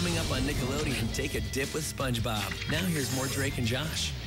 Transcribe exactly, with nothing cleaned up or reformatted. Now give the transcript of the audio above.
Coming up on Nickelodeon, take a dip with SpongeBob. Now here's more Drake and Josh.